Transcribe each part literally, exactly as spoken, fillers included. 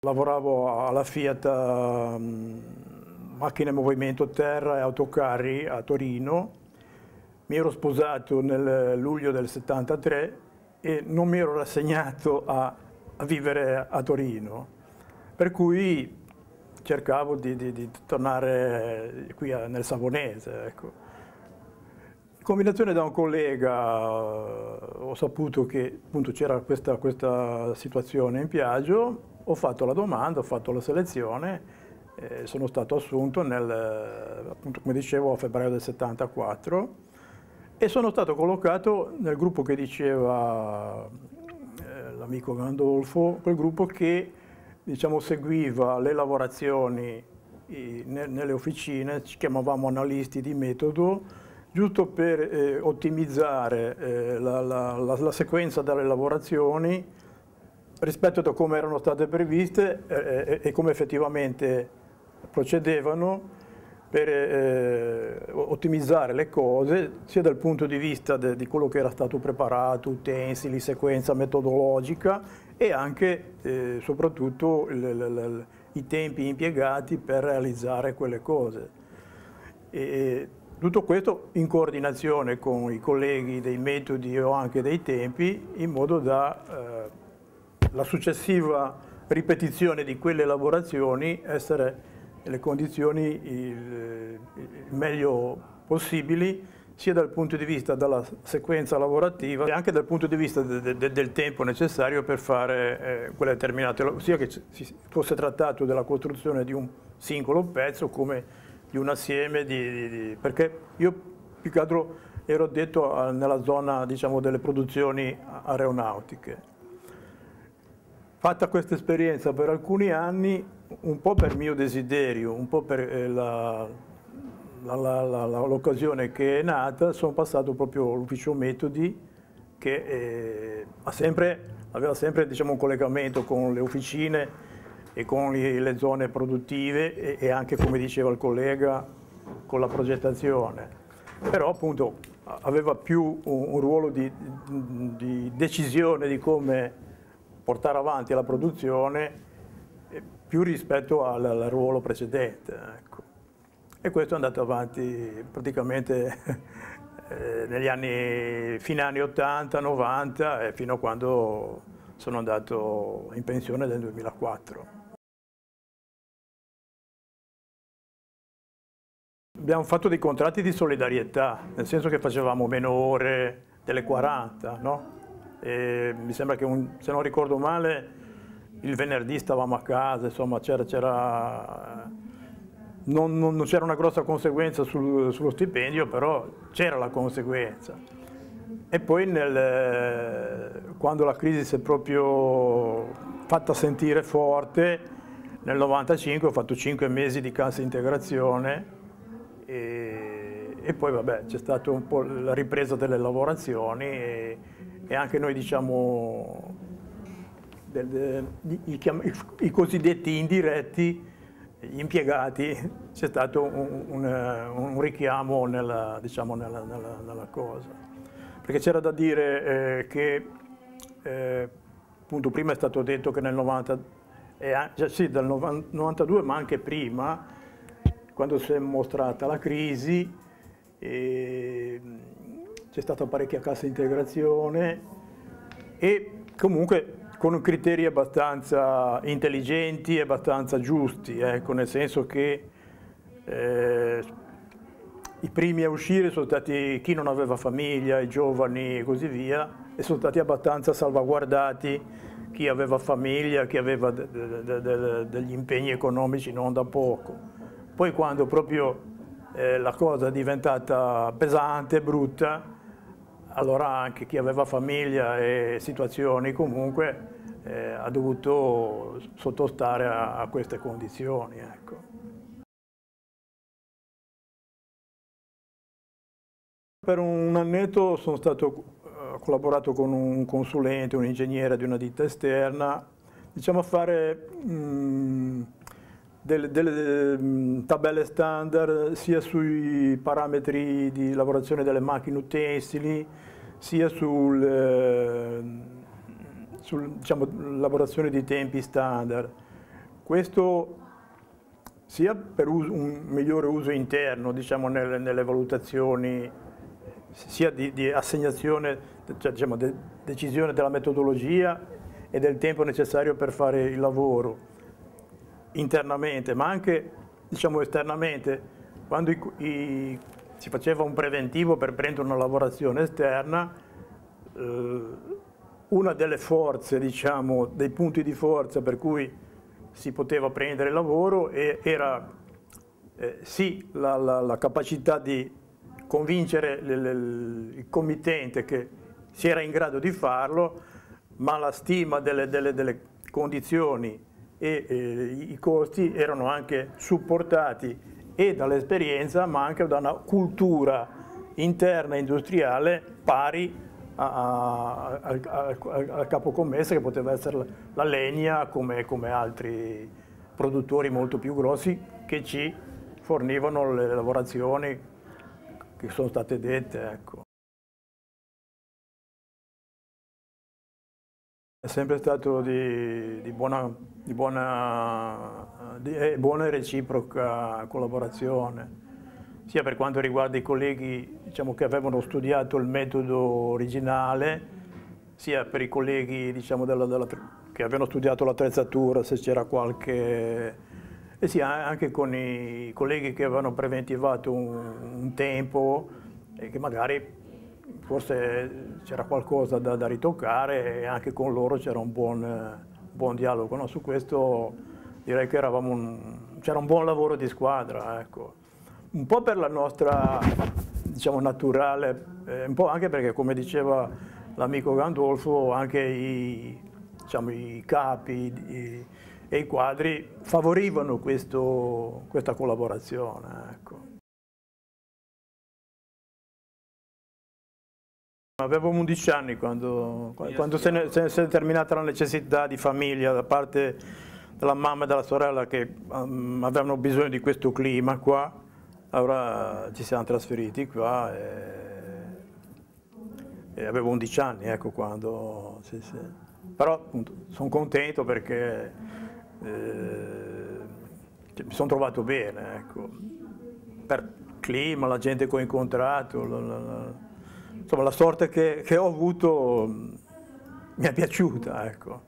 Lavoravo alla Fiat um, Macchine Movimento Terra e Autocarri a Torino. Mi ero sposato nel luglio del settantatré e non mi ero rassegnato a, a vivere a Torino, per cui cercavo di, di, di tornare qui a, nel Savonese. Ecco. In combinazione da un collega ho saputo che c'era questa, questa situazione in Piaggio, ho fatto la domanda, ho fatto la selezione e sono stato assunto nel, appunto, come dicevo, a febbraio del settantaquattro e sono stato collocato nel gruppo che diceva eh, l'amico Gandolfo, quel gruppo che diciamo, seguiva le lavorazioni i, ne, nelle officine, ci chiamavamo analisti di metodo, giusto per eh, ottimizzare eh, la, la, la, la sequenza delle lavorazioni rispetto a come erano state previste eh, e come effettivamente procedevano per eh, ottimizzare le cose sia dal punto di vista de, di quello che era stato preparato, utensili, sequenza metodologica e anche eh, soprattutto il, il, il, i tempi impiegati per realizzare quelle cose. E, tutto questo in coordinazione con i colleghi dei metodi o anche dei tempi in modo da eh, la successiva ripetizione di quelle lavorazioni essere nelle condizioni il, il meglio possibili sia dal punto di vista della sequenza lavorativa e anche dal punto di vista de, de, del tempo necessario per fare eh, quelle determinate, sia che si fosse trattato della costruzione di un singolo pezzo come di un assieme di, di, di perché io più che altro ero addetto nella zona diciamo, delle produzioni aeronautiche. Fatta questa esperienza per alcuni anni, un po' per mio desiderio, un po' per l'occasione che è nata, sono passato proprio all'ufficio metodi che eh, ha sempre, aveva sempre diciamo, un collegamento con le officine e con le zone produttive e, e anche, come diceva il collega, con la progettazione. Però appunto aveva più un, un ruolo di, di decisione di come portare avanti la produzione più rispetto al, al ruolo precedente. Ecco. E questo è andato avanti praticamente eh, negli anni, fine anni ottanta, novanta e fino a quando sono andato in pensione nel duemilaquattro. Abbiamo fatto dei contratti di solidarietà, nel senso che facevamo meno ore delle quaranta, no? E mi sembra che, un, se non ricordo male, il venerdì stavamo a casa, insomma c'era non, non c'era una grossa conseguenza sul, sullo stipendio, però c'era la conseguenza. E poi nel, quando la crisi si è proprio fatta sentire forte, nel novantacinque ho fatto cinque mesi di cassa integrazione e, e poi vabbè c'è stata un po' la ripresa delle lavorazioni e, e anche noi diciamo del, del, i, i, i cosiddetti indiretti, gli impiegati, c'è stato un, un, un richiamo nella, diciamo, nella, nella, nella cosa. Perché c'era da dire eh, che eh, appunto prima è stato detto che nel novanta, eh, sì, dal novantadue ma anche prima, quando si è mostrata la crisi, eh, c'è stata parecchia cassa integrazione e comunque con criteri abbastanza intelligenti e abbastanza giusti, ecco, nel senso che eh, i primi a uscire sono stati chi non aveva famiglia, i giovani e così via, e sono stati abbastanza salvaguardati chi aveva famiglia, chi aveva de de de de degli impegni economici non da poco. Poi quando proprio eh, la cosa è diventata pesante, brutta, allora anche chi aveva famiglia e situazioni comunque eh, ha dovuto sottostare a, a queste condizioni. Ecco. Per un annetto sono stato, ho collaborato con un consulente, un ingegnere di una ditta esterna, diciamo a fare mh, delle, delle mh, tabelle standard sia sui parametri di lavorazione delle macchine utensili, sia sul, eh, sul diciamo, lavorazione di tempi standard. questo sia per un migliore uso interno, diciamo, nelle, nelle valutazioni, sia di, di assegnazione, cioè, diciamo, de, decisione della metodologia e del tempo necessario per fare il lavoro internamente, ma anche, diciamo, esternamente, quando i, i, si faceva un preventivo per prendere una lavorazione esterna, eh, una delle forze, diciamo, dei punti di forza per cui si poteva prendere il lavoro e era eh, sì la, la, la capacità di convincere le, le, il committente che si era in grado di farlo, ma la stima delle, delle, delle condizioni e eh, i costi erano anche supportati e dall'esperienza ma anche da una cultura interna industriale pari al capocommessa, che poteva essere la Legna, come, come altri produttori molto più grossi che ci fornivano le lavorazioni che sono state dette. Ecco. È sempre stato di, di, buona, di, buona, di eh, buona e reciproca collaborazione, sia per quanto riguarda i colleghi, diciamo, che avevano studiato il metodo originale, sia per i colleghi, diciamo, della, della, che avevano studiato l'attrezzatura, se c'era qualche... e sia anche con i colleghi che avevano preventivato un, un tempo e che magari forse c'era qualcosa da, da ritoccare, e anche con loro c'era un buon, buon dialogo. No? Su questo direi che eravamo un, c'era un buon lavoro di squadra. Ecco. Un po' per la nostra, diciamo, naturale, eh, un po' anche perché, come diceva l'amico Gandolfo, anche i, diciamo, i capi i, e i quadri favorivano questo, questa collaborazione. Ecco. Avevo undici anni quando, quando se, ne, se, se è terminata la necessità di famiglia da parte della mamma e della sorella, che um, avevano bisogno di questo clima qua. Allora ci siamo trasferiti qua e, e avevo undici anni, ecco, quando... Sì, sì. Però appunto sono contento perché eh, mi sono trovato bene, ecco. Per il clima, la gente che ho incontrato, la, la, la, insomma la sorte che, che ho avuto mi è piaciuta, ecco.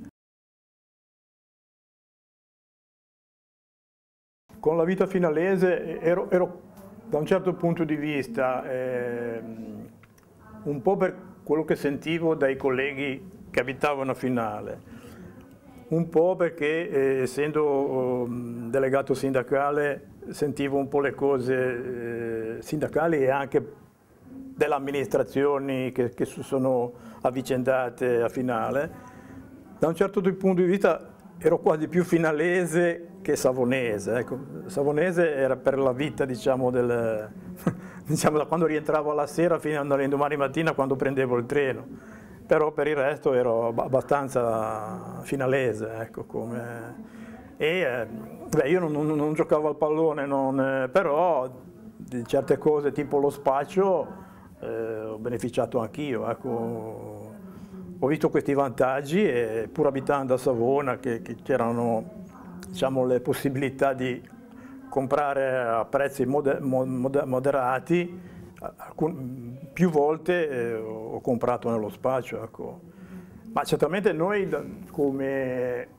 Con la vita finalese ero, ero da un certo punto di vista eh, un po' per quello che sentivo dai colleghi che abitavano a Finale, un po' perché eh, essendo eh, delegato sindacale sentivo un po' le cose eh, sindacali e anche delle amministrazioni che, che si sono avvicendate a Finale. Da un certo punto di vista ero quasi più finalese che savonese. Ecco, savonese era per la vita, diciamo, del, diciamo, da quando rientravo alla sera fino all'indomani mattina quando prendevo il treno. Però per il resto ero abbastanza finalese, ecco, come... E eh, beh, io non, non, non giocavo al pallone, non, eh, però di certe cose tipo lo spaccio eh, ho beneficiato anch'io, ecco. Ho visto questi vantaggi e pur abitando a Savona, che c'erano, diciamo, le possibilità di comprare a prezzi moder moder moderati, alcun, più volte eh, ho comprato nello spaccio. Ecco. Ma certamente noi come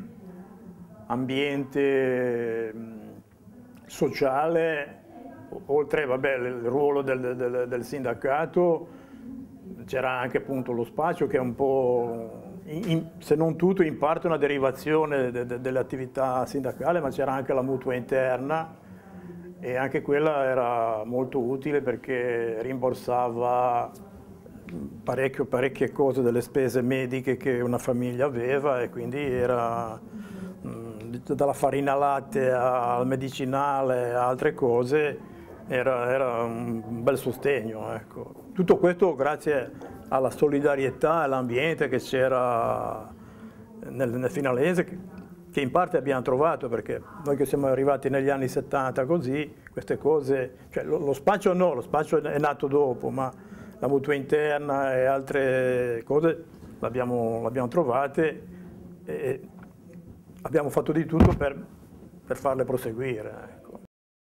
ambiente sociale, oltre, vabbè, il ruolo del, del, del sindacato, c'era anche appunto lo spaccio, che è un po', in, se non tutto, in parte una derivazione de, de, delle attività sindacali, ma c'era anche la mutua interna e anche quella era molto utile perché rimborsava parecchio, parecchie cose delle spese mediche che una famiglia aveva, e quindi era mh, dalla farina latte al medicinale a altre cose. Era, era un bel sostegno, ecco. Tutto questo grazie alla solidarietà e all'ambiente che c'era nel, nel finalese, che, che in parte abbiamo trovato, perché noi che siamo arrivati negli anni settanta così, queste cose, cioè lo, lo spaccio no, lo spaccio è nato dopo, ma la mutua interna e altre cose l'abbiamo trovate, e abbiamo fatto di tutto per, per farle proseguire. Ecco.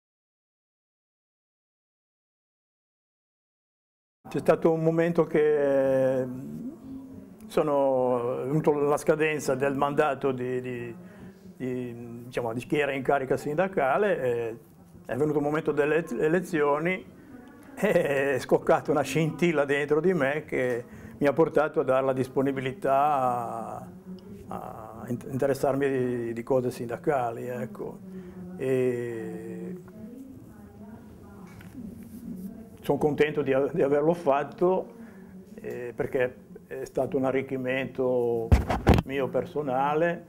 C'è stato un momento che sono venuto la scadenza del mandato di, di, di, diciamo, di chi era in carica sindacale, e è venuto il momento delle elezioni e è scoccata una scintilla dentro di me che mi ha portato a dare la disponibilità a, a interessarmi di, di cose sindacali. Ecco. E sono contento di, di averlo fatto eh, perché è stato un arricchimento mio personale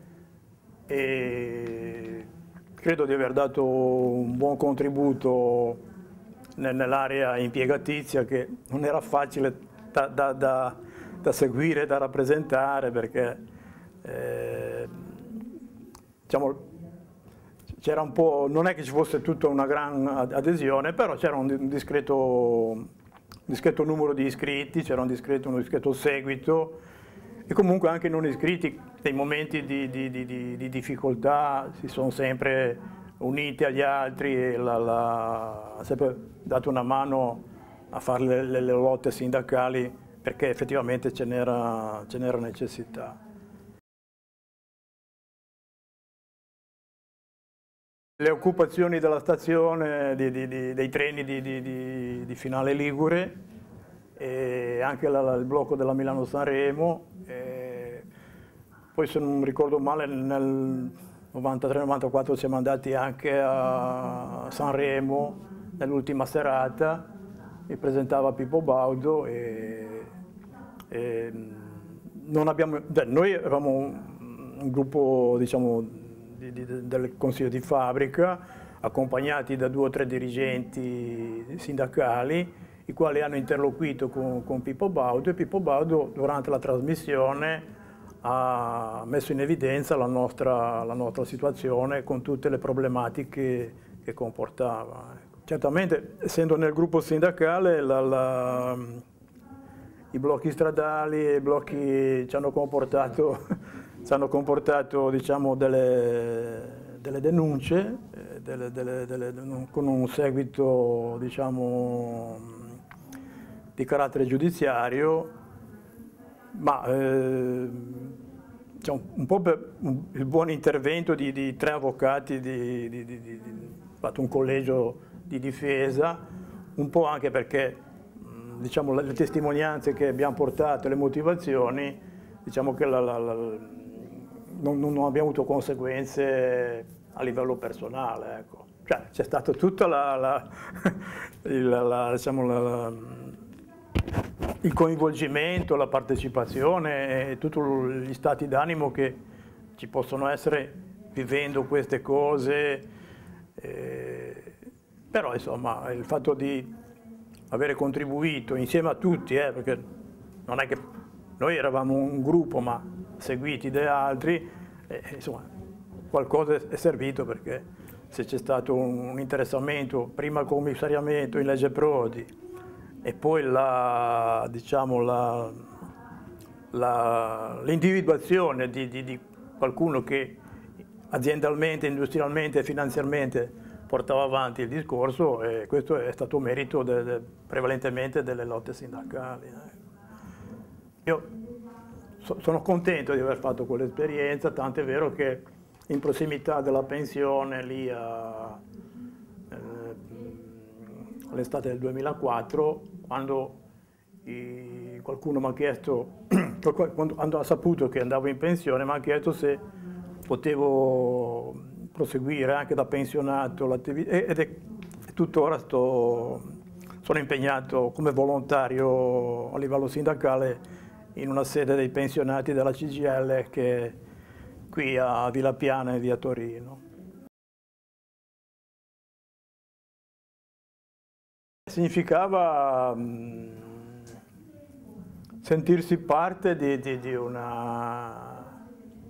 e credo di aver dato un buon contributo nell'area impiegatizia, che non era facile da, da, da, da seguire, da rappresentare, perché eh, diciamo, c'era un po', non è che ci fosse tutta una gran adesione, però c'era un discreto, discreto numero di iscritti, c'era un discreto, un discreto seguito, e comunque anche non iscritti nei momenti di, di, di, di difficoltà si sono sempre uniti agli altri e la, la, ha sempre dato una mano a fare le, le, le lotte sindacali, perché effettivamente ce n'era necessità. Le occupazioni della stazione, di, di, di, dei treni di, di, di Finale Ligure, e anche la, il blocco della Milano-Sanremo, poi se non ricordo male nel novantatré novantaquattro siamo andati anche a Sanremo nell'ultima serata, mi presentava Pippo Baudo e, e non abbiamo, beh, noi eravamo un, un gruppo, diciamo, di, di, del consiglio di fabbrica, accompagnati da due o tre dirigenti sindacali, i quali hanno interloquito con, con Pippo Baudo, e Pippo Baudo durante la trasmissione ha messo in evidenza la nostra, la nostra situazione con tutte le problematiche che comportava. Certamente, essendo nel gruppo sindacale, la, la, i blocchi stradali e i blocchi ci hanno comportato, ci hanno comportato diciamo, delle, delle denunce, delle, delle, delle, con un seguito diciamo, di carattere giudiziario, ma eh, diciamo, un po' per il buon intervento di, di tre avvocati, di, di, di, di, fatto un collegio di difesa, un po' anche perché diciamo, le testimonianze che abbiamo portato, le motivazioni, diciamo che la, la, la, non, non abbiamo avuto conseguenze a livello personale. Ecco. Cioè, c'è stata tutta la, la, la, la, diciamo, la, il coinvolgimento, la partecipazione e tutti gli stati d'animo che ci possono essere vivendo queste cose, eh, però insomma il fatto di avere contribuito insieme a tutti, eh, perché non è che noi eravamo un gruppo ma seguiti da altri, eh, insomma qualcosa è servito, perché se c'è stato un interessamento, prima il commissariamento in legge Prodi, e poi la, diciamo, la, la, l'individuazione di, di, di qualcuno che aziendalmente, industrialmente e finanziariamente portava avanti il discorso, e questo è stato merito de, de, prevalentemente delle lotte sindacali. Io so, sono contento di aver fatto quell'esperienza, tant'è vero che in prossimità della pensione, lì a all'estate del duemilaquattro, quando i, qualcuno mi ha chiesto, quando ha saputo che andavo in pensione, mi ha chiesto se potevo proseguire anche da pensionato l'attività, ed è tuttora sto, sono impegnato come volontario a livello sindacale in una sede dei pensionati della C G I L che è qui a Villa Piana e via Torino. Significava mh, sentirsi parte di, di, di una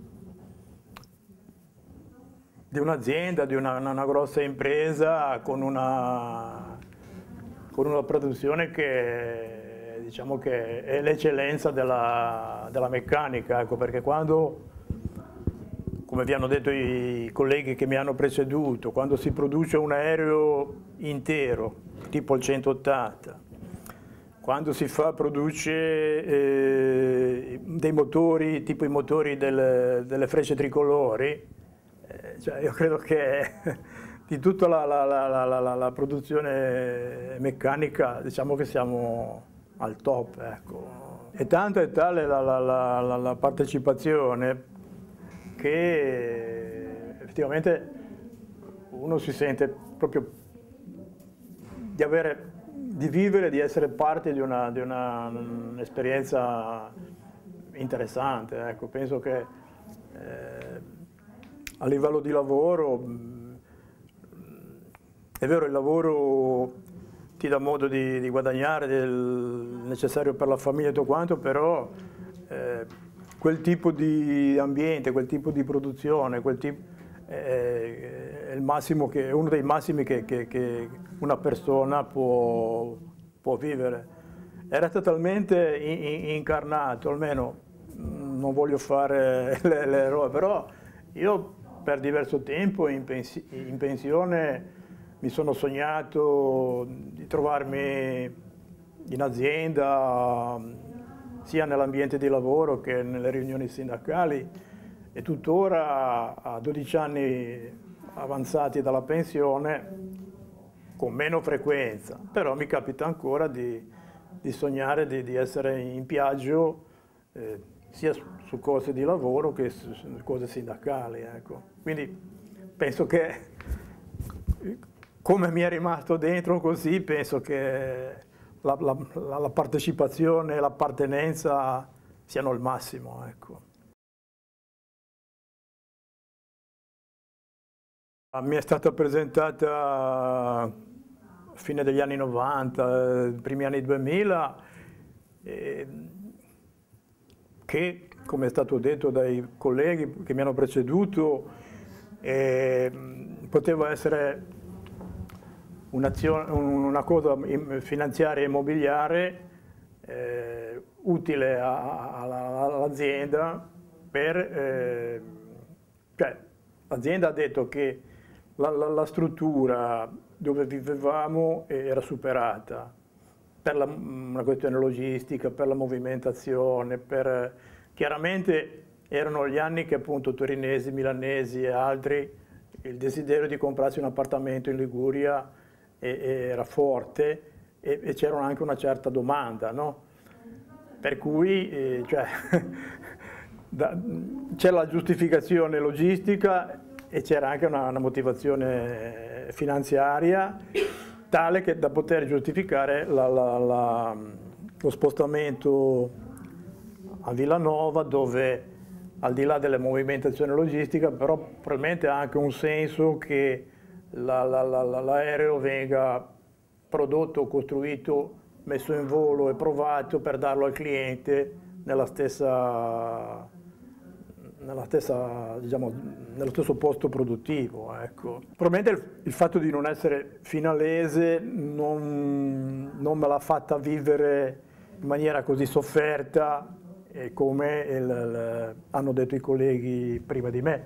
di un'azienda, di una, una grossa impresa con una, con una produzione che, diciamo che è l'eccellenza della, della meccanica, ecco, perché quando, come vi hanno detto i colleghi che mi hanno preceduto, quando si produce un aereo intero, tipo il centottanta, quando si fa, produce eh, dei motori, tipo i motori del, delle Frecce Tricolori, eh, cioè io credo che di tutta la, la, la, la, la, la produzione meccanica, diciamo che siamo al top, ecco. E tanto è tale la, la, la, la partecipazione che effettivamente uno si sente proprio di, avere, di vivere, di essere parte di una, di una, un'esperienza interessante. Ecco, penso che eh, a livello di lavoro, è vero, il lavoro ti dà modo di, di guadagnare del necessario per la famiglia e tutto quanto, però eh, quel tipo di ambiente, quel tipo di produzione, quel tipo, eh, è, il massimo che, è uno dei massimi che, che, che una persona può, può vivere. Era totalmente in, in, incarnato, almeno non voglio fare le, le robe, però io per diverso tempo in, pensi, in pensione mi sono sognato di trovarmi in azienda, sia nell'ambiente di lavoro che nelle riunioni sindacali, e tuttora a dodici anni avanzati dalla pensione, con meno frequenza, però mi capita ancora di, di sognare di, di essere in viaggio eh, sia su, su cose di lavoro che su, su cose sindacali. Ecco. Quindi penso che, come mi è rimasto dentro così, penso che la, la, la partecipazione e l'appartenenza siano il massimo. Ecco. Mi è stata presentata a fine degli anni novanta, primi anni duemila, eh, che, come è stato detto dai colleghi che mi hanno preceduto, eh, poteva essere una cosa finanziaria e immobiliare eh, utile all'azienda per... Eh, cioè, l'azienda ha detto che la, la, la struttura dove vivevamo era superata per la, una questione logistica, per la movimentazione, per, chiaramente erano gli anni che appunto torinesi, milanesi e altri, il desiderio di comprarsi un appartamento in Liguria era forte e, e c'era anche una certa domanda, no? Per cui eh, cioè, c'è la giustificazione logistica e c'era anche una, una motivazione finanziaria tale che da poter giustificare la, la, la, lo spostamento a Villanova, dove al di là della movimentazione logistica però probabilmente ha anche un senso che l'aereo venga prodotto, costruito, messo in volo e provato per darlo al cliente nella stessa, nella stessa, diciamo, nello stesso posto produttivo. Ecco. Probabilmente il, il fatto di non essere finalese non, non me l'ha fatta vivere in maniera così sofferta eh, come il, il, hanno detto i colleghi prima di me.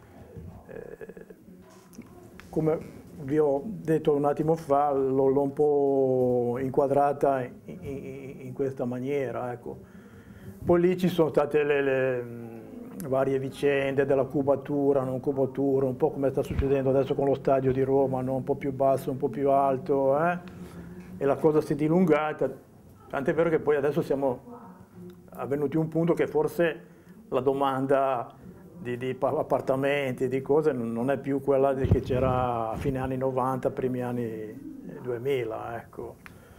Eh, come vi ho detto un attimo fa, l'ho un po' inquadrata in, in, in questa maniera. Ecco. Poi lì ci sono state le, le varie vicende della cubatura, non cubatura, un po' come sta succedendo adesso con lo stadio di Roma, no? Un po' più basso, un po' più alto, eh? E la cosa si è dilungata, tant'è vero che poi adesso siamo avvenuti a un punto che forse la domanda Di, di appartamenti, di cose, non è più quella che c'era a fine anni novanta, primi anni duemila. Ecco.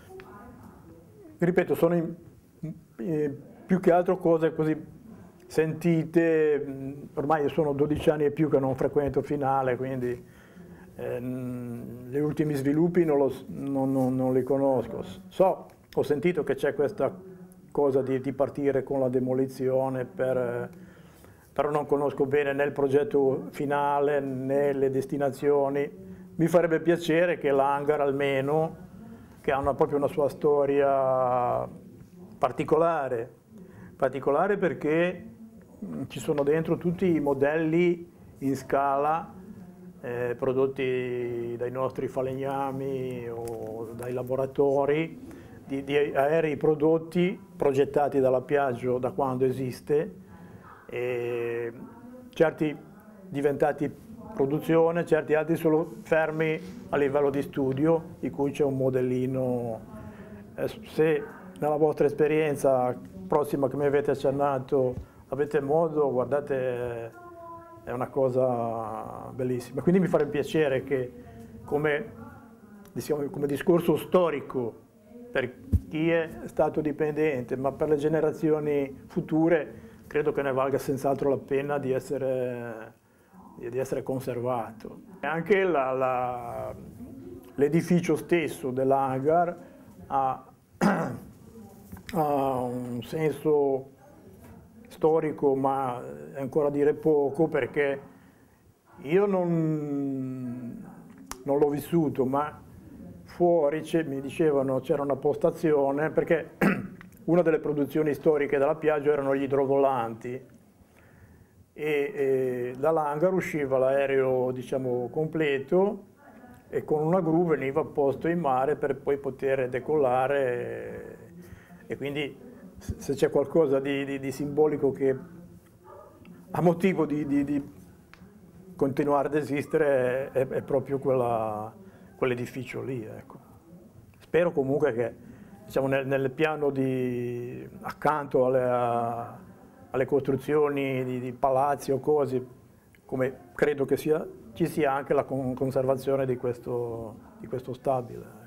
Ripeto, sono in, eh, più che altro cose così sentite, ormai sono dodici anni e più che non frequento Finale, quindi eh, gli ultimi sviluppi non, lo, non, non, non li conosco. So, ho sentito che c'è questa cosa di, di partire con la demolizione per... però non conosco bene né il progetto finale né le destinazioni. Mi farebbe piacere che l'hangar almeno, che ha una, proprio una sua storia particolare, particolare perché ci sono dentro tutti i modelli in scala, eh, prodotti dai nostri falegnami o dai laboratori, di, di aerei prodotti progettati dalla Piaggio da quando esiste, e certi diventati produzione, certi altri solo fermi a livello di studio, di cui c'è un modellino. Eh, se nella vostra esperienza prossima che mi avete accennato avete modo, guardate, è una cosa bellissima. Quindi mi farebbe piacere che come, diciamo, come discorso storico per chi è stato dipendente, ma per le generazioni future, credo che ne valga senz'altro la pena di essere, di essere conservato. E anche l'edificio stesso dell'hangar ha, ha un senso storico, ma è ancora a dire poco, perché io non, non l'ho vissuto, ma fuori mi dicevano c'era una postazione, perché una delle produzioni storiche della Piaggio erano gli idrovolanti, e, e dall'hangar usciva l'aereo, diciamo, completo, e con una gru veniva posto in mare per poi poter decollare, e, e quindi se c'è qualcosa di, di, di simbolico che ha motivo di, di, di continuare ad esistere è, è proprio quella, quell'edificio lì, ecco. Spero comunque che, diciamo, nel, nel piano di, accanto alle, a, alle costruzioni di, di palazzi o cose, come credo che sia, ci sia anche la conservazione di questo, di questo stabile.